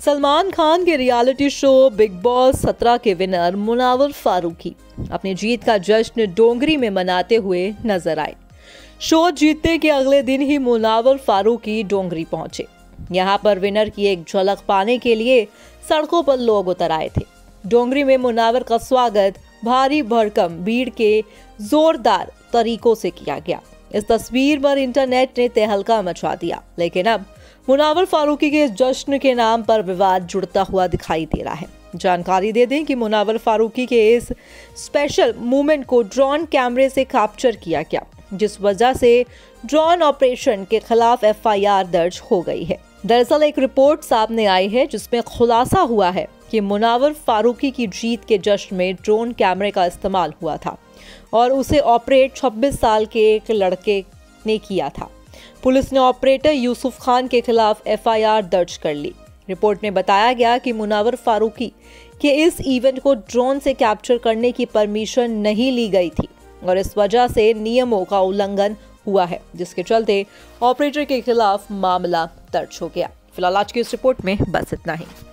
सलमान खान के reality show big boss 17 के winner Munawar Farooqui अपनी जीत का जश्न डोंगरी में मनाते हुए नजर आए। शो जीतने के अगले दिन ही मुनावर फारूकी डोंगरी पहुंचे। यहां पर विनर की एक झलक पाने के लिए सड़कों पर लोग उतर आए थे। डोंगरी में मुनावर का स्वागत भारी भरकम भीड़ के जोरदार तरीकों से किया गया। इस तस्वीर पर इंटरनेट ने तहलका मचा दिया, लेकिन अब मुनावर फारूकी के इस जश्न के नाम पर विवाद जुड़ता हुआ दिखाई दे रहा है। जानकारी दे दें कि मुनावर फारूकी के इस स्पेशल मूवमेंट को ड्रोन कैमरे से कैप्चर किया गया, जिस वजह से ड्रोन ऑपरेशन के खिलाफ एफआईआर दर्ज हो गई है। दरअसल एक रिपोर्ट सामने आई है जिसमें खुलासा हुआ है कि मुनावर फारूकी की जीत के जश्न में ड्रोन कैमरे का इस्तेमाल हुआ था और उसे ऑपरेट 26 साल के एक लड़के ने किया था। पुलिस ने ऑपरेटर यूसुफ खान के खिलाफ एफआईआर दर्ज कर ली। रिपोर्ट में बताया गया कि मुनावर फारूकी के इस इवेंट को ड्रोन से कैप्चर करने की परमिशन नहीं ली गई थी और इस वजह से नियमों का उल्लंघन हुआ है, जिसके चलते ऑपरेटर के खिलाफ मामला दर्ज हो गया। फिलहाल आज की इस रिपोर्ट में बस इतना ही।